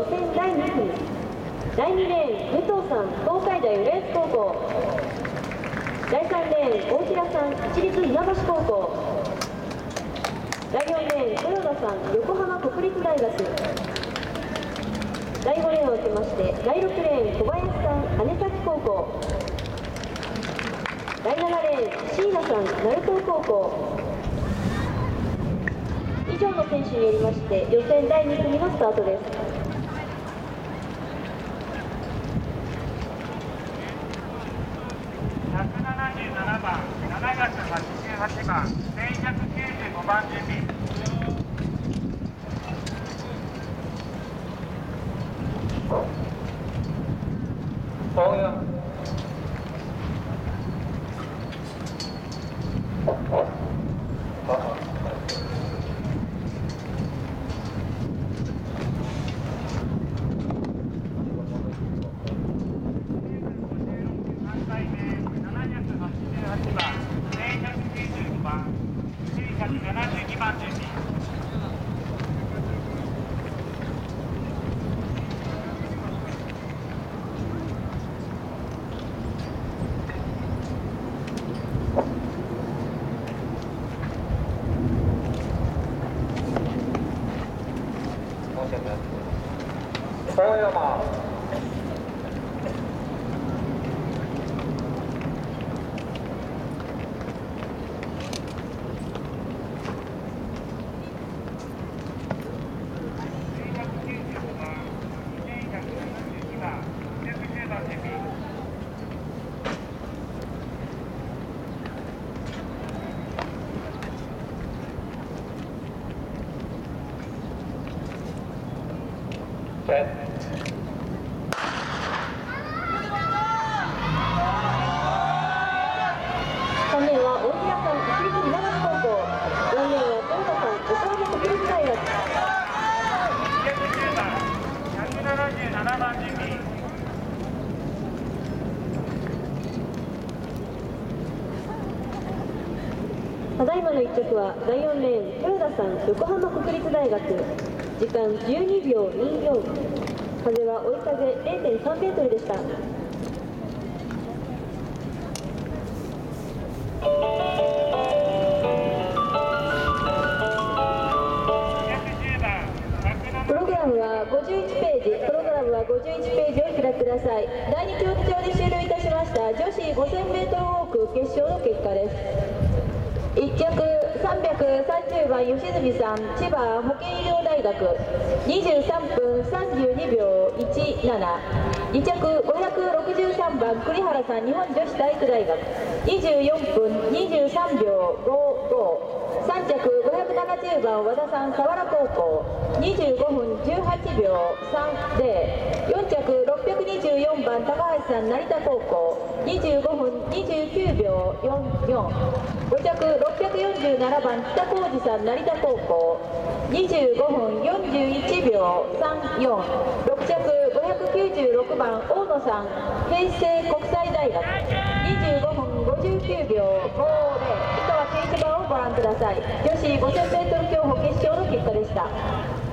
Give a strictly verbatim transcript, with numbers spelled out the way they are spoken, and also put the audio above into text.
予選だいに組、だいにレーン武藤さん東海大浦安高校、だいさんレーン大平さん市立船橋高校、だいよんレーン豊田さん横浜国立大学、だいごレーンを受けましてだいろくレーン小林さん姉崎高校、だいななレーン椎名さん鳴門高校。以上の選手によりまして予選だいに組のスタートです。 ひゃくななじゅうななばん、ななひゃくはちじゅうはちばん、せんひゃくきゅうじゅうごばん準備。大山大山さんレーンは大平さん市立船橋高校、よんレーンは豊田さん横浜国立大学。 ひゃくじゅうばん、ひゃくななじゅうななばん準備。 ただいまのいっ着はだいよんレーン豊田さん横浜国立大学、時間じゅうにびょうにじゅうよん、風は追い風 れいてんさんメートルでした。プログラムはごじゅういちページ、プログラムはごじゅういちページを開きください。だいに競技場で終了いたしました女子 ごせんメートルウォーク決勝の結果です。いっ着さんびゃくさんじゅうばん吉住さん千葉保健医療大学、にじゅうさんぷんさんじゅうにびょういちなな、に着ごひゃくろくじゅうさんばん栗原さん日本女子体育大学、にじゅうよんぷんにじゅうさんびょうごご、さん着ごひゃくななじゅうばん和田さん佐原高校、にじゅうごふんじゅうはちびょうさんぜろ、よん着ろっぴゃくにじゅうよんばん高橋さん成田高校、にじゅうごふんにじゅうきゅうびょうよんよん、ご着ろっぴゃくよんじゅうななばん北浩二さん成田高校、にじゅうごふんよんじゅういちびょうさんよん、ろく着ごひゃくきゅうじゅうろくばん大野さん平成国際大学、にじゅうごふんごじゅうきゅうびょうごぜろ、井川圭一番をご覧ください。女子 ごせんメートル 競歩決勝の結果でした。